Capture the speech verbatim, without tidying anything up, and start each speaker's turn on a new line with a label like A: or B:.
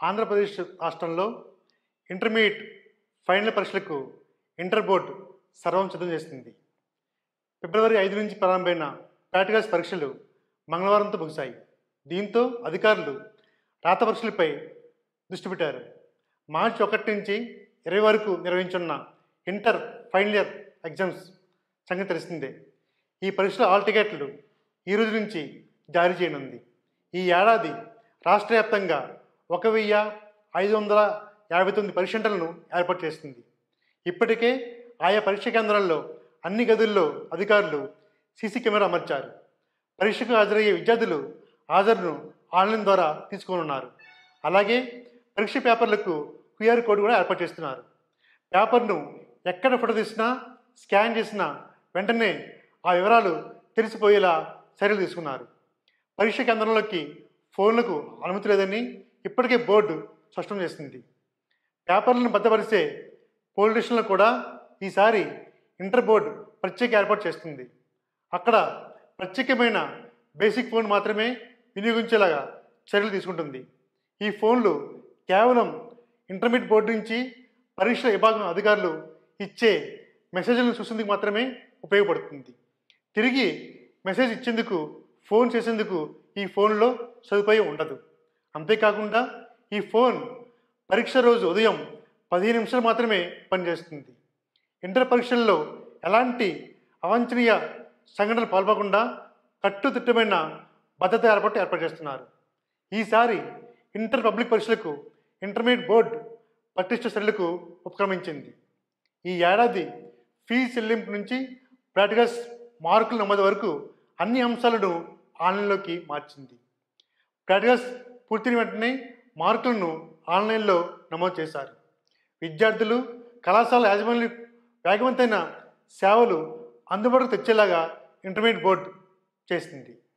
A: ఆంధ్రప్రదేశ్ రాష్ట్రంలో intermediate final పరీక్షలకు inter board సర్వం సిద్ధం చేసింది. ఫిబ్రవరి ఐదు నుంచి ప్రారంభమైన ప్రాక్టికల్స్ పరీక్షలు మంగళవారంతో ముగిశాయి. దీంతో అధికారులు రాత పరీక్షలపై దృష్టి పెట్టారు. మార్చి ఒకటి నుంచి ఇరవై వరకు నిర్వహించున్న ఇంటర్ ఫైనల్ ఇయర్ ఎగ్జామ్స్ సంగతి తెలిసిందే. ఈ పరీక్షల హాల్ టికెట్లు ఈ రోజు నుంచి జారీ చేయనుంది. ఈ ఏడాది రాష్ట్ర వ్యాప్తంగా ఒక వెయ్యి ఐదు వందల యాభై తొమ్మిది పరీక్ష సెంటర్లను ఏర్పాటు చేస్తుంది. ఇప్పటికే ఆయా పరీక్ష కేంద్రాల్లో అన్ని గదుల్లో అధికారులు సీసీ కెమెరా అమర్చారు. పరీక్షకు హాజరయ్యే విద్యార్థులు హాజరును ఆన్లైన్ ద్వారా తీసుకోనున్నారు. అలాగే పరీక్ష పేపర్లకు క్యూఆర్ కోడ్ కూడా ఏర్పాటు చేస్తున్నారు. పేపర్ను ఎక్కడ ఫోటో తీసినా స్కాన్ చేసినా వెంటనే ఆ వివరాలు తెలిసిపోయేలా చర్యలు తీసుకున్నారు. పరీక్ష కేంద్రంలోకి ఫోన్లకు అనుమతి లేదని ఇప్పటికే బోర్డు స్పష్టం చేసింది. పేపర్లను భద్రపరిచే పోలీస్ స్టేషన్లో కూడా ఈసారి ఇంటర్ బోర్డు ప్రత్యేక ఏర్పాటు చేస్తుంది. అక్కడ ప్రత్యేకమైన బేసిక్ ఫోన్ మాత్రమే వినియోగించేలాగా చర్యలు తీసుకుంటుంది. ఈ ఫోన్లు కేవలం ఇంటర్మీడియట్ బోర్డు నుంచి పరీక్షల విభాగం అధికారులు ఇచ్చే మెసేజ్లను చూసేందుకు మాత్రమే ఉపయోగపడుతుంది. తిరిగి మెసేజ్ ఇచ్చేందుకు ఫోన్ చేసేందుకు ఈ ఫోన్లో సదుపాయం ఉండదు. అంతేకాకుండా ఈ ఫోన్ పరీక్ష రోజు ఉదయం పదిహేను నిమిషాలు మాత్రమే పనిచేస్తుంది. ఇంటర్ పరీక్షల్లో ఎలాంటి అవాంఛనీయ సంఘటనలు పాల్పడకుండా కట్టుదిట్టమైన భద్రత ఏర్పాటు ఏర్పాటు చేస్తున్నారు. ఈసారి ఇంటర్ పబ్లిక్ పరీక్షలకు ఇంటర్మీడియట్ బోర్డు పటిష్ట చర్యలకు ఉపక్రమించింది. ఈ ఏడాది ఫీజు చెల్లింపు నుంచి ప్రాక్టికల్స్ మార్కుల నమోదు వరకు అన్ని అంశాలను ఆన్లైన్లోకి మార్చింది. ప్రాక్టికల్స్ పూర్తయిన వెంటనే మార్కులను ఆన్లైన్లో నమోదు చేశారు. విద్యార్థులు కళాశాల యాజమాన్యం వేగవంతమైన సేవలు అందుబాటుకు తెచ్చేలాగా ఇంటర్మీడియట్ బోర్డు చేసింది.